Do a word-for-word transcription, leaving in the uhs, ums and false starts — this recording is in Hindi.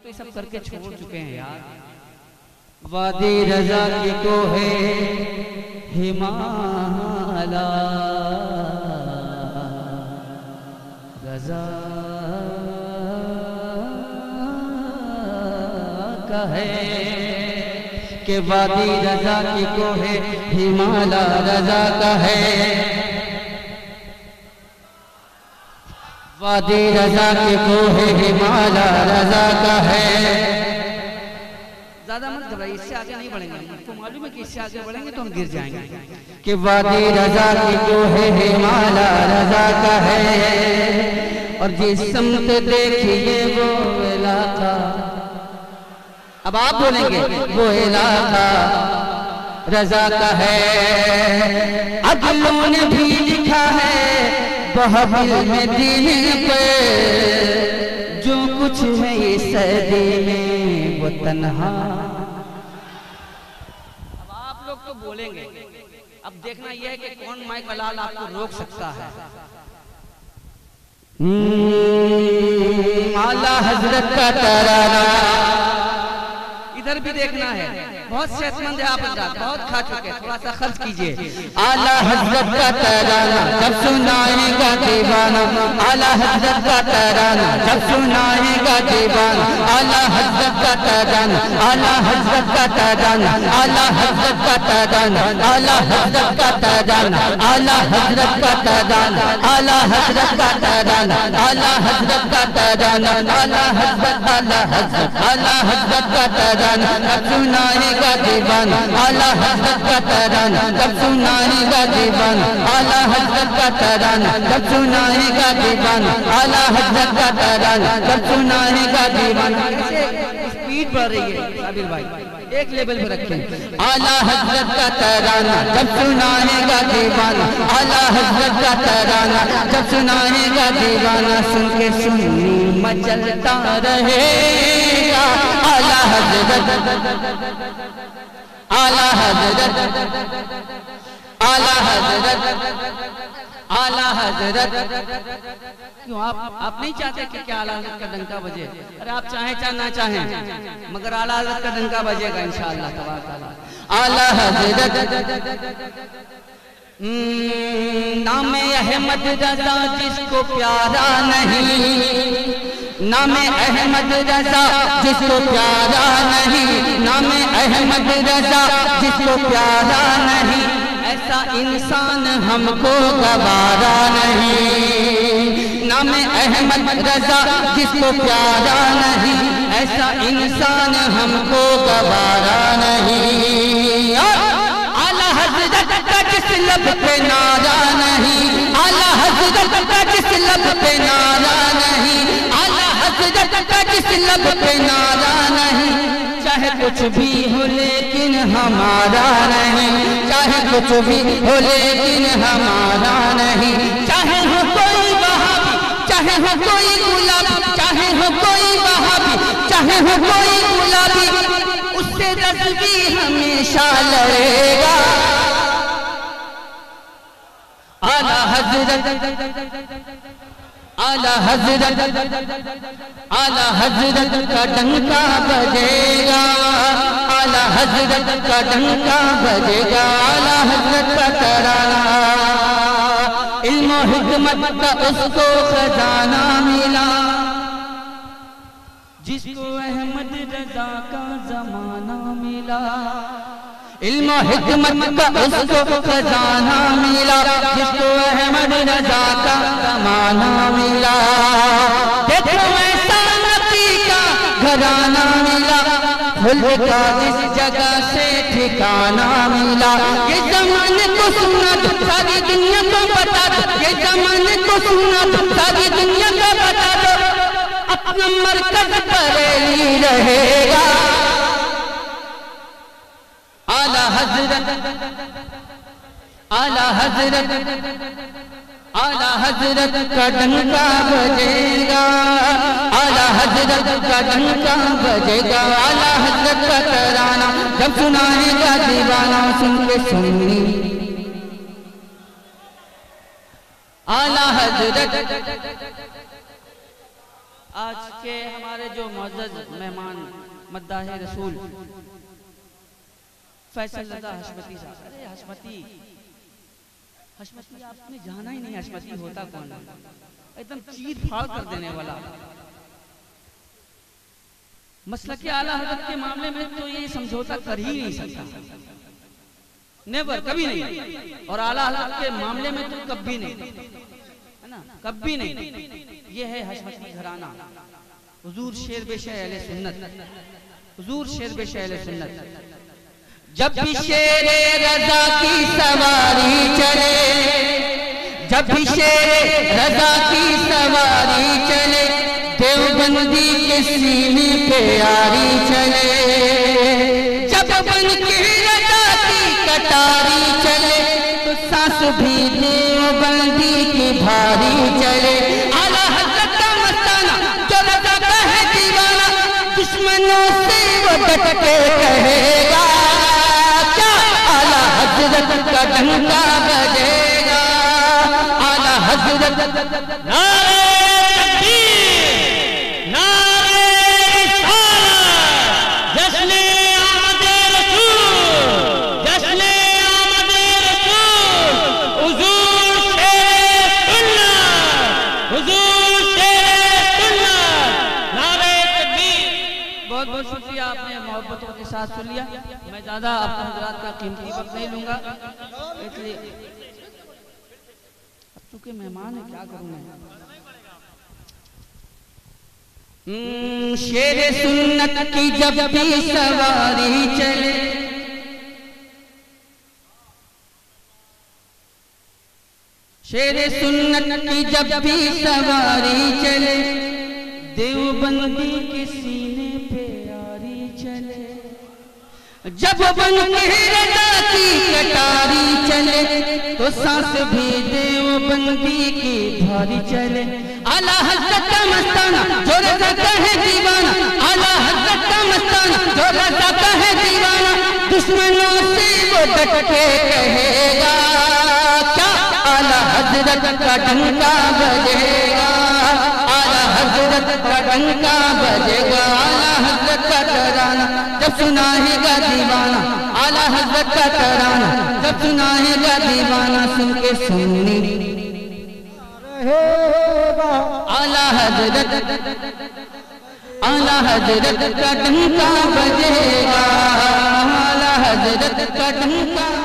तो ये सब करके छोड़ चुके हैं यार। वादी रजा की को है हिमालय, रजा का है कि वादी रजा की को है हिमालय, रजा का है वादी रजा की को है हिमालय, रजा का है। ज्यादा मत घबराइए, इससे आगे नहीं बढ़ेंगे, आपको मालूम है कि इससे आगे बढ़ेंगे तो हम गिर जाएंगे। कि वादी रजा की को है हिमालय, रजा का है। और जिस समत देखिए वो इलाका, अब आप बोलेंगे वो इलाका रजा का है। अगलों ने भी लिखा है बहबिल में दीन पे, जो कुछ है ये सदी में वो तन्हा। अब आप लोग तो बोलेंगे, अब देखना यह है कि कौन माइक लाल आपको रोक सकता है। आला हजरत का तराना इधर भी देखना है। बहुत सेहतमंद है आप हजरत, बहुत खा चुके हैं, थोड़ा सा खर्च कीजिए। आला हजरत का तराना जब सुनाएगा दीवाना, आला हजरत का तराना जब सुनाएगा दीवाना, आला हजरत का तराना, आला हजरत का तराना, आला हजरत का तराना, आला हजरत का तराना, आला हजरत का तराना, आला हजरत का तराना, आला हजरत का तराना, आला हजरत आला हजरत आला हजरत का तराना जब सुनाएगा दीवाना, आला हजरत का तराना जब सुनाएगा दीवाना, आला हजरत का तराना जब सुनाएगा दीवाना, आला हजरत का तराना जब सुनाएगा दीवाना। स्पीड बढ़ रही है साबिर भाई, एक लेवल पे रखें। आला हजरत का तराना जब सुनाएगा दीवाना, आला हजरत का तराना जब सुनाएगा दीवाना, सुन के सुन्नी मचलता रहेगा। आला हजरत आला हजरत आला हजरत आला हजरत। क्यों आप आप नहीं चाहते कि क्या आला हजरत का डंका बजे? अरे आप चाहें चाहे ना चाहें, मगर आला हजरत का डंका बजेगा इंशाअल्लाह तबारक तआला। आला हजरत नाम अहमद रजा जिसको प्यारा नहीं, नाम अहमद रजा जिसको प्यारा नहीं, नाम अहमद रजा जिसको प्यारा नहीं, ऐसा इंसान हमको गवारा नहीं। नाम अहमद रजा जिसको प्यारा नहीं, ऐसा इंसान हमको गवारा नहीं। आला हजरत का जिस लब पे नारा नहीं, आला हजरत का जिस लब पे नारा नहीं, आला हजरत का जिस लब पे नारा नहीं, चाहे कुछ भी हो लेकिन हमारा नहीं, चाहे कुछ भी हो लेकिन हमारा नहीं। चाहे हो कोई वहाबी, चाहे हो कोई गुलाबी, चाहे हो कोई वहाबी, चाहे हो कोई गुलाबी, उससे रज़्वी हमेशा लड़ेगा। आला हजरत आला हजरत आला हजरत का डंका बजेगा, आला हजरत का डंका बजेगा, आला हजरत का तराना। इल्म हिकमत का उसको खजाना मिला, जिसको अहमद रजा का जमाना मिला। इल्म हिकमत का उसको खजाना मिला, जिसको अहमद रजा का जमाना मिला। देखो ऐसा नबी का घराना मिला, खुद का जिस जगह से ठिकाना मिला। ये ज़माने को सुना दो, सारी दुनिया को बता दो, ये ज़माने को सुना दो, सारी दुनिया को बता दो, अपना मरकज बरेली रहेगा। आला हजरत आला हजरत आला हजरत का डंका बजेगा, आला हजरत का डंका बजेगा, आला हजरत का तराना जब सुनाएगा दीवाना, सुन के सुन्नी। आला हजरत आज के हमारे जो मुअज़्ज़ज़ मेहमान मद्दाह रसूल फैसल रज़ा हशमती साहब। अरे हशमती हशमती आपने जाना ही नहीं, हशमती होता कौन है? एकदम चीर फाड़ कर देने वाला। मसलक के आला हज़रत के मामले में तो ये समझौता कर ही नहीं सकता, नेवर, कभी नहीं। और आला हज़रत के मामले में तो कभी नहीं, है ना, कभी नहीं। ये है हशमती घराना। हुजूर शेर बेशे अहले सुन्नत, हुजूर शेर बेशे अहले सुन्नत। जब भी शेरे रज़ा की सवारी चले, जब भी शेरे रज़ा की सवारी चले, देवबंदी के सीने पे यारी चले। जब बन के रज़ा की कटारी चले, तो सांस भी देवबंदी की भारी चले। आला हज़रत का मस्ताना जो रज़ा का है दीवाना, दुश्मनों से वो डट के कहेगा, हज़रत का डंका बजेगा। आला हज़रत नारे तकबीर, नारे रिसालत, जश्न आमद रसूल, जश्न आमद रसूल, हुजूर शेर सुन्नत, हुजूर शेर सुन्नत, नारे तकबीर। बहुत बहुत शुक्रिया, आपने मोहब्बतों के साथ सुन लिया। मैं ज्यादा आपको हज़रात का कीमती वक्त नहीं लूंगा, इसलिए अब चूंकि मेहमान है क्या करूं मैं। शेरे सुन्नत की जब भी सवारी चले, शेरे सुन्नत की जब भी सवारी चले, देवबंदी के सीने पे यारी चले। जब बन के रज़ा की कटारी चले, तो सांस भी देवबंदी की भारी चले। आला हज़रत का मस्ताना जो रज़ा का है दीवाना, आला हज़रत का मस्ताना जो रज़ा का है दीवाना, दुश्मनों से वो डट के कहेगा, क्या आला हज़रत का डंका बजेगा, आला हज़रत का डंका बजेगा। आला हज़रत का तराना जब सुनाएगा दीवाना, आला हज़रत का तराना जब सुनाएगा दीवाना, सुन के सुननी रहेगा। आला हज़रत, आला हज़रत का डंका बजेगा, आला हज़रत का डंका